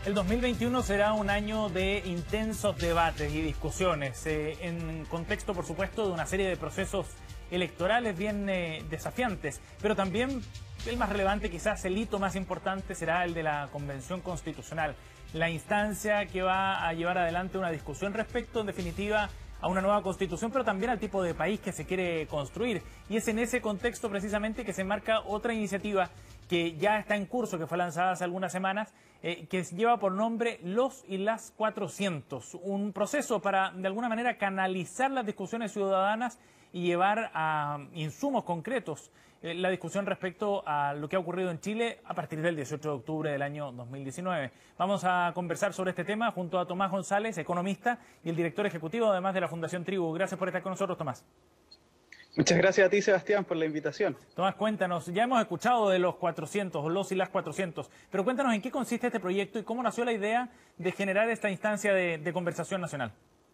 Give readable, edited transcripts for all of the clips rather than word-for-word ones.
El 2021 será un año de intensos debates y discusiones, en contexto, por supuesto, de una serie de procesos electorales bien desafiantes, pero también el más relevante, quizás el hito más importante, será el de la Convención Constitucional, la instancia que va a llevar adelante una discusión respecto, en definitiva, a una nueva constitución, pero también al tipo de país que se quiere construir. Y es en ese contexto precisamente que se enmarca otra iniciativa que ya está en curso, que fue lanzada hace algunas semanas, que lleva por nombre Los y las 400, un proceso para, de alguna manera, canalizar las discusiones ciudadanas y llevar a insumos concretos la discusión respecto a lo que ha ocurrido en Chile a partir del 18 de octubre del año 2019. Vamos a conversar sobre este tema junto a Tomás González, economista y el director ejecutivo, además, de la Fundación Tribu. Gracias por estar con nosotros, Tomás. Muchas gracias a ti, Sebastián, por la invitación. Tomás, cuéntanos, ya hemos escuchado de los 400, o los y las 400, pero cuéntanos en qué consiste este proyecto y cómo nació la idea de generar esta instancia de conversación nacional.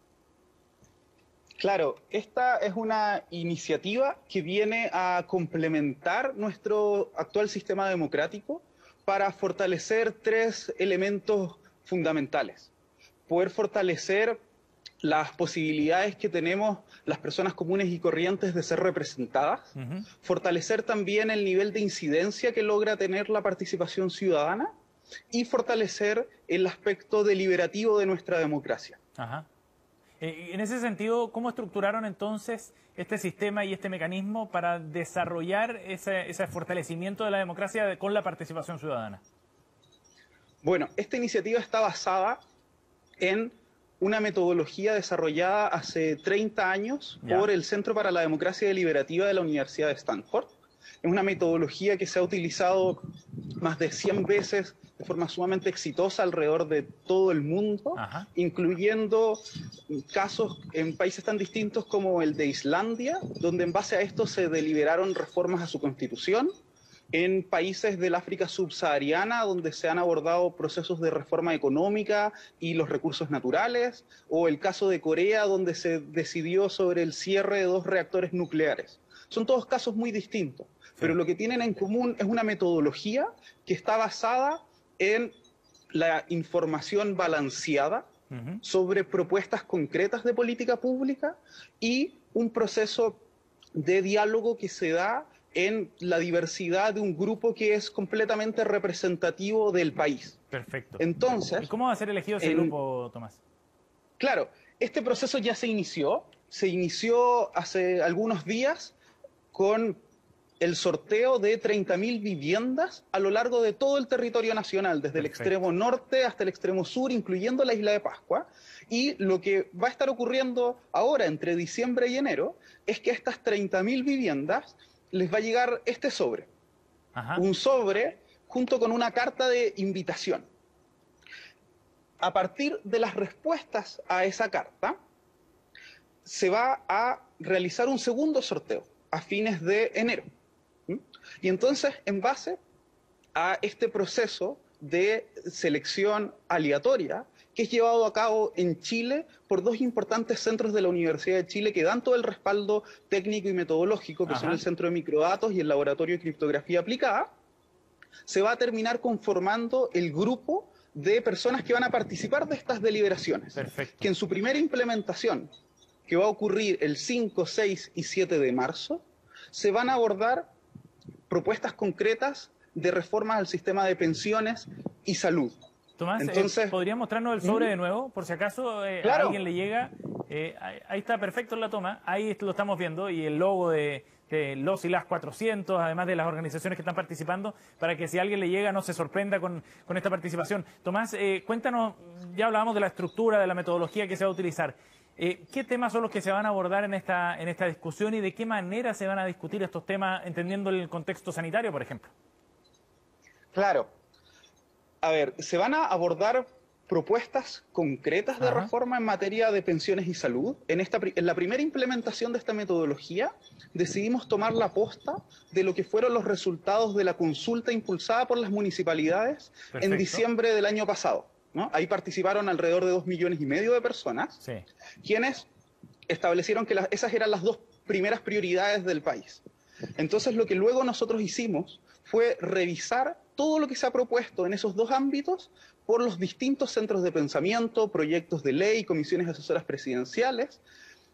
Claro, esta es una iniciativa que viene a complementar nuestro actual sistema democrático para fortalecer tres elementos fundamentales. Poder fortalecer las posibilidades que tenemos las personas comunes y corrientes de ser representadas, fortalecer también el nivel de incidencia que logra tener la participación ciudadana y fortalecer el aspecto deliberativo de nuestra democracia. Ajá. En ese sentido, ¿cómo estructuraron entonces este sistema y este mecanismo para desarrollar ese fortalecimiento de la democracia con la participación ciudadana? Bueno, esta iniciativa está basada en una metodología desarrollada hace 30 años por el Centro para la Democracia Deliberativa de la Universidad de Stanford. Es una metodología que se ha utilizado más de 100 veces de forma sumamente exitosa alrededor de todo el mundo, incluyendo casos en países tan distintos como el de Islandia, donde en base a esto se deliberaron reformas a su constitución, en países del África subsahariana, donde se han abordado procesos de reforma económica y los recursos naturales, o el caso de Corea, donde se decidió sobre el cierre de 2 reactores nucleares. Son todos casos muy distintos, pero lo que tienen en común es una metodología que está basada en la información balanceada sobre propuestas concretas de política pública y un proceso de diálogo que se da en la diversidad de un grupo que es completamente representativo del país. Perfecto. Entonces, ¿y cómo va a ser elegido ese grupo, Tomás? Claro, este proceso ya se inició hace algunos días con el sorteo de 30.000 viviendas a lo largo de todo el territorio nacional, desde el extremo norte hasta el extremo sur, incluyendo la isla de Pascua. Y lo que va a estar ocurriendo ahora, entre diciembre y enero, es que a estas 30.000 viviendas les va a llegar este sobre. Un sobre junto con una carta de invitación. A partir de las respuestas a esa carta, se va a realizar un segundo sorteo a fines de enero. Y entonces, en base a este proceso de selección aleatoria, que es llevado a cabo en Chile por 2 importantes centros de la Universidad de Chile que dan todo el respaldo técnico y metodológico, que son el Centro de Microdatos y el Laboratorio de Criptografía Aplicada, se va a terminar conformando el grupo de personas que van a participar de estas deliberaciones. Que en su primera implementación, que va a ocurrir el 5, 6 y 7 de marzo, se van a abordar propuestas concretas de reformas al sistema de pensiones y salud. Tomás, ¿podría mostrarnos el sobre de nuevo? Por si acaso a alguien le llega. Ahí está, perfecto en la toma. Ahí lo estamos viendo. Y el logo de los y las 400, además de las organizaciones que están participando, para que si a alguien le llega no se sorprenda con esta participación. Tomás, cuéntanos, ya hablábamos de la estructura, de la metodología que se va a utilizar. ¿Qué temas son los que se van a abordar en esta discusión y de qué manera se van a discutir estos temas, entendiendo el contexto sanitario, por ejemplo? Claro. A ver, se van a abordar propuestas concretas de reforma en materia de pensiones y salud. En la primera implementación de esta metodología, decidimos tomar la posta de lo que fueron los resultados de la consulta impulsada por las municipalidades en diciembre del año pasado, ¿no? Ahí participaron alrededor de 2,5 millones de personas, quienes establecieron que esas eran las 2 primeras prioridades del país. Entonces lo que luego nosotros hicimos fue revisar todo lo que se ha propuesto en esos dos ámbitos por los distintos centros de pensamiento, proyectos de ley, comisiones asesoras presidenciales,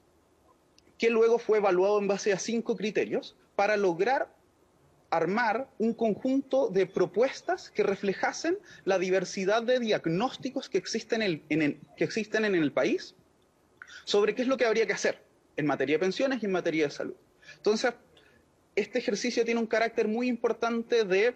que luego fue evaluado en base a 5 criterios para lograr armar un conjunto de propuestas que reflejasen la diversidad de diagnósticos que existen en el país sobre qué es lo que habría que hacer en materia de pensiones y en materia de salud. Entonces, este ejercicio tiene un carácter muy importante de,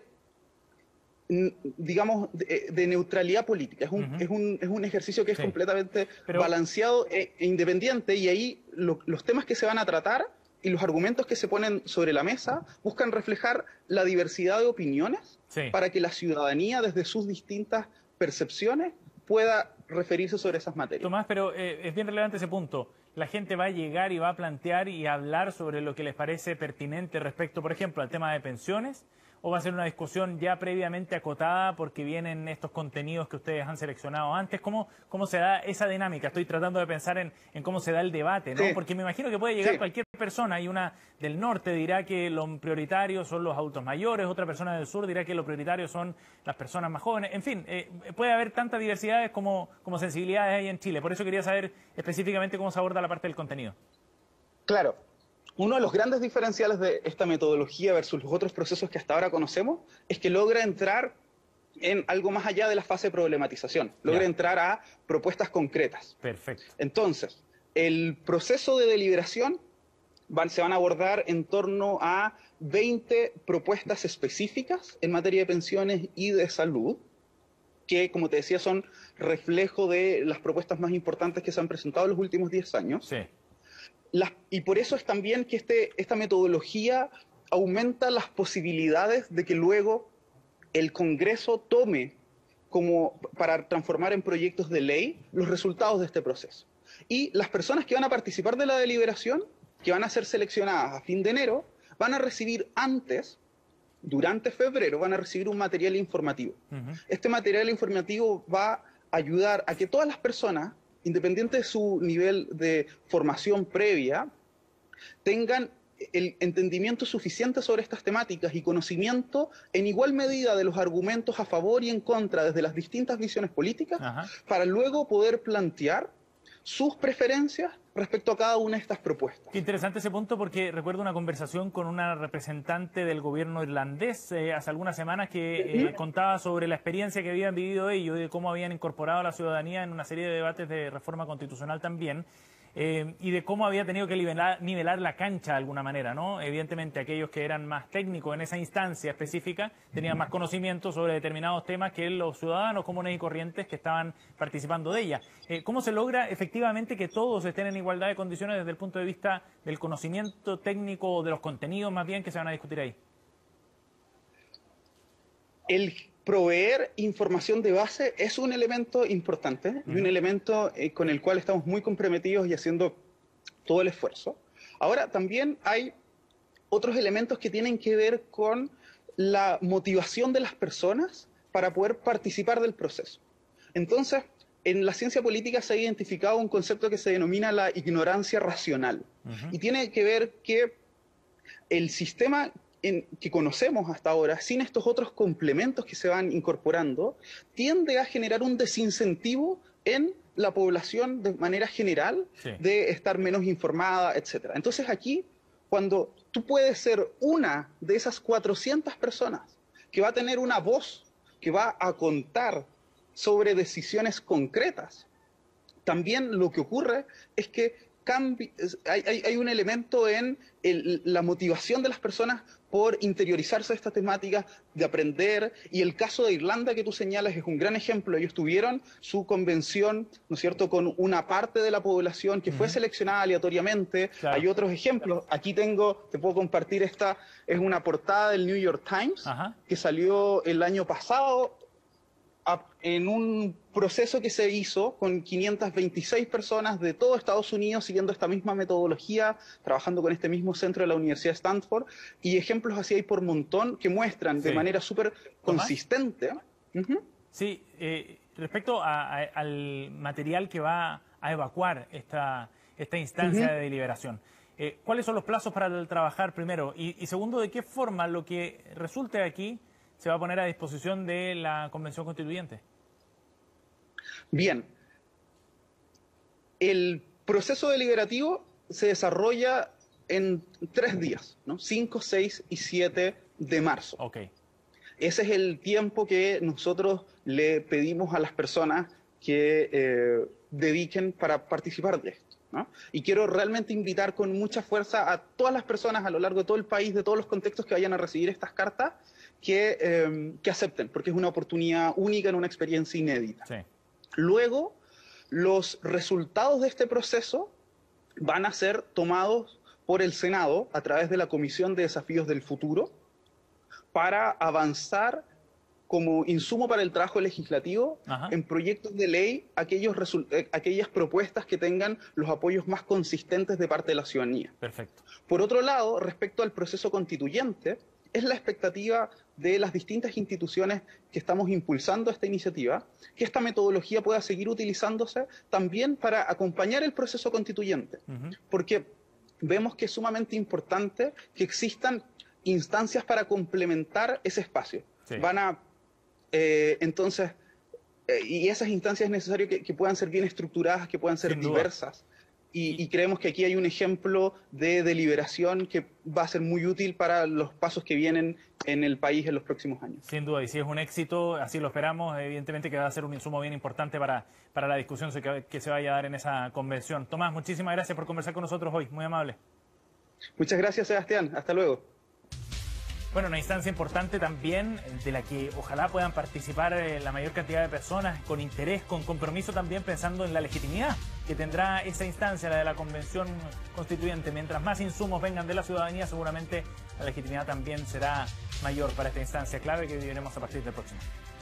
digamos, de neutralidad política. Es un ejercicio que es completamente balanceado e independiente, y ahí los temas que se van a tratar y los argumentos que se ponen sobre la mesa buscan reflejar la diversidad de opiniones para que la ciudadanía, desde sus distintas percepciones, pueda referirse sobre esas materias. Tomás, pero es bien relevante ese punto. La gente va a llegar y va a plantear y a hablar sobre lo que les parece pertinente respecto, por ejemplo, al tema de pensiones, ¿o va a ser una discusión ya previamente acotada porque vienen estos contenidos que ustedes han seleccionado antes? ¿Cómo se da esa dinámica? Estoy tratando de pensar en cómo se da el debate, ¿no? Porque me imagino que puede llegar cualquier persona, y una del norte dirá que lo prioritario son los adultos mayores, otra persona del sur dirá que lo prioritario son las personas más jóvenes. En fin, puede haber tantas diversidades como sensibilidades hay en Chile. Por eso quería saber específicamente cómo se aborda la parte del contenido. Claro. Uno de los grandes diferenciales de esta metodología versus los otros procesos que hasta ahora conocemos es que logra entrar en algo más allá de la fase de problematización, logra entrar a propuestas concretas. Perfecto. Entonces, el proceso de deliberación se van a abordar en torno a 20 propuestas específicas en materia de pensiones y de salud, que, como te decía, son reflejo de las propuestas más importantes que se han presentado en los últimos 10 años. Sí. Y por eso es también que esta metodología aumenta las posibilidades de que luego el Congreso tome para transformar en proyectos de ley los resultados de este proceso. Y las personas que van a participar de la deliberación, que van a ser seleccionadas a fin de enero, van a recibir durante febrero, van a recibir un material informativo. Este material informativo va a ayudar a que todas las personas, independiente de su nivel de formación previa, tengan el entendimiento suficiente sobre estas temáticas y conocimiento en igual medida de los argumentos a favor y en contra desde las distintas visiones políticas, para luego poder plantear sus preferencias respecto a cada una de estas propuestas. Qué interesante ese punto, porque recuerdo una conversación con una representante del gobierno irlandés hace algunas semanas que contaba sobre la experiencia que habían vivido ellos y de cómo habían incorporado a la ciudadanía en una serie de debates de reforma constitucional también. Y de cómo había tenido que nivelar la cancha de alguna manera, ¿no? Evidentemente aquellos que eran más técnicos en esa instancia específica tenían más conocimiento sobre determinados temas que los ciudadanos comunes y corrientes que estaban participando de ella. ¿Cómo se logra efectivamente que todos estén en igualdad de condiciones desde el punto de vista del conocimiento técnico o de los contenidos más bien que se van a discutir ahí? El proveer información de base es un elemento importante y un elemento con el cual estamos muy comprometidos y haciendo todo el esfuerzo. Ahora, también hay otros elementos que tienen que ver con la motivación de las personas para poder participar del proceso. Entonces, en la ciencia política se ha identificado un concepto que se denomina la ignorancia racional. Y tiene que ver que el sistema que conocemos hasta ahora, sin estos otros complementos que se van incorporando, tiende a generar un desincentivo en la población de manera general de estar menos informada, etc. Entonces aquí, cuando tú puedes ser una de esas 400 personas que va a tener una voz, que va a contar sobre decisiones concretas, también lo que ocurre es que hay un elemento en la motivación de las personas por interiorizarse de estas temáticas, de aprender, y el caso de Irlanda que tú señalas es un gran ejemplo. Ellos tuvieron su convención, ¿no es cierto?, con una parte de la población que fue seleccionada aleatoriamente. Hay otros ejemplos. Aquí te puedo compartir esta, es una portada del New York Times que salió el año pasado, en un proceso que se hizo con 526 personas de todo Estados Unidos siguiendo esta misma metodología, trabajando con este mismo centro de la Universidad de Stanford, y ejemplos así hay por montón que muestran de manera súper consistente. Sí, respecto al material que va a evacuar esta instancia de deliberación. ¿Cuáles son los plazos para trabajar primero? Y segundo, ¿de qué forma lo que resulte aquí se va a poner a disposición de la Convención Constituyente? Bien, el proceso deliberativo se desarrolla en 3 días, ¿no? 5, 6 y 7 de marzo. Okay. Ese es el tiempo que nosotros le pedimos a las personas que dediquen para participar de esto, ¿no? Y quiero realmente invitar con mucha fuerza a todas las personas a lo largo de todo el país, de todos los contextos que vayan a recibir estas cartas, que acepten, porque es una oportunidad única en una experiencia inédita. Sí. Luego, los resultados de este proceso van a ser tomados por el Senado a través de la Comisión de Desafíos del Futuro para avanzar como insumo para el trabajo legislativo en proyectos de ley aquellas propuestas que tengan los apoyos más consistentes de parte de la ciudadanía. Perfecto. Por otro lado, respecto al proceso constituyente, es la expectativa de las distintas instituciones que estamos impulsando esta iniciativa, que esta metodología pueda seguir utilizándose también para acompañar el proceso constituyente, porque vemos que es sumamente importante que existan instancias para complementar ese espacio. Sí. Entonces, y esas instancias es necesario que puedan ser bien estructuradas, que puedan ser diversas. Y creemos que aquí hay un ejemplo de deliberación que va a ser muy útil para los pasos que vienen en el país en los próximos años. Sin duda, y si es un éxito, así lo esperamos, evidentemente que va a ser un insumo bien importante para la discusión que se vaya a dar en esa convención. Tomás, muchísimas gracias por conversar con nosotros hoy, muy amable. Muchas gracias, Sebastián. Hasta luego. Bueno, una instancia importante también de la que ojalá puedan participar la mayor cantidad de personas con interés, con compromiso también pensando en la legitimidad que tendrá esa instancia, la de la Convención Constituyente. Mientras más insumos vengan de la ciudadanía, seguramente la legitimidad también será mayor para esta instancia clave que viviremos a partir del próximo.